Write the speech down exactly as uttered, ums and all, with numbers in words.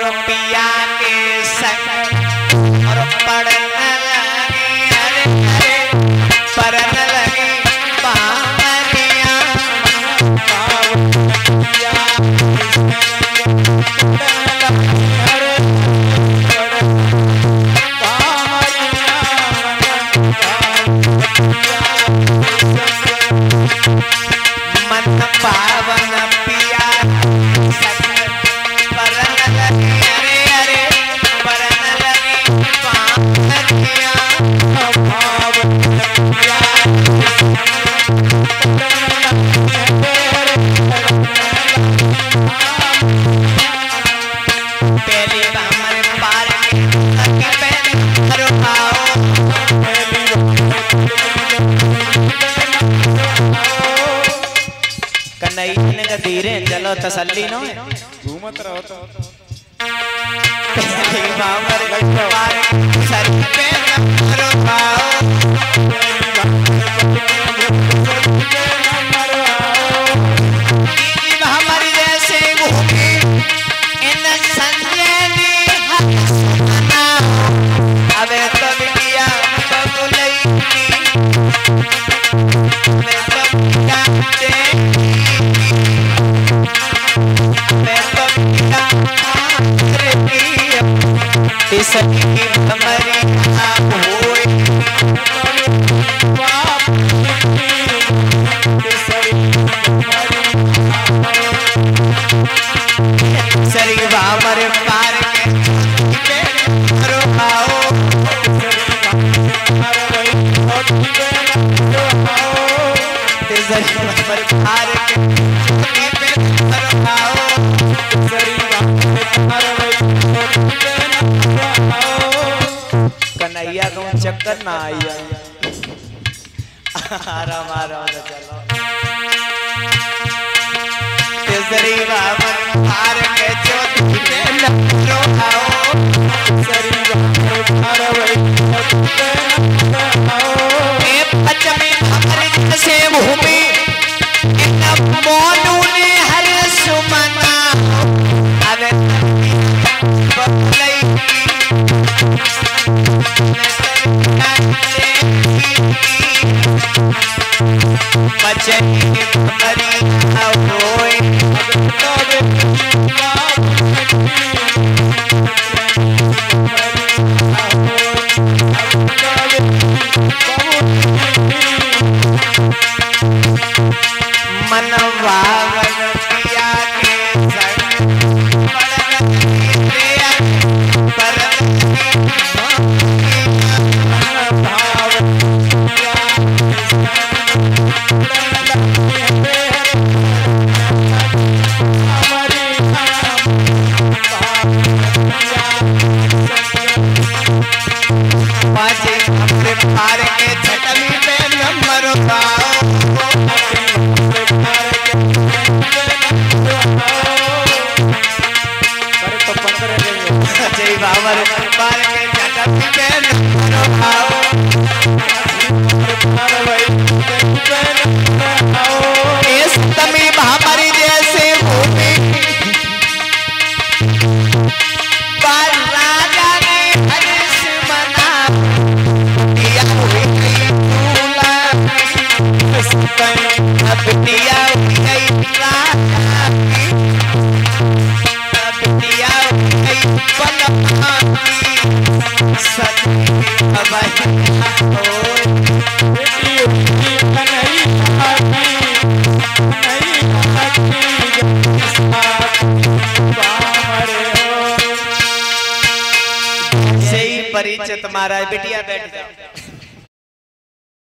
और पिया के संग और पढ़न लगी हरे हरे परन लगी बावरिया मन पावन पिया परन लगी हरे हरे परन लगी बावरिया पहली बामर पार के पैर रुकाओ कन्हैया ने धीरे चलो तसल्ली नो घूमत रहो तो पहली बामर पार सर पे रुकाओ हमारी जैसे घूमी इन संजनी हसना अबे तो बिटिया बबुलई मैं तो जानते मैं तो बिटिया रे पिया इसकी हमारी आप होए बाप सरी बामर पार के रुकाओ सरी बामर पार के रुकाओ कन्हैया को चक्कर ना आई आराम आराम से चलो सरी बामर पार के ज्योति पे रुकाओ सरी बामर पार ए पचमी हमारे से भूमि इन मोनू ने हर सुमना अरे बबुलई बचनी हमारी होए मन वावन पिया के संग पार के छटनी पे नंबर जय बाबर पार के छटनी पे नंबर इस तमी हमारी जैसे भूमि पर राजा ने हर्ष मना अब दिया गई अब दिया गई से ही परिचय तुम्हारा बिटिया बैठ जाओ।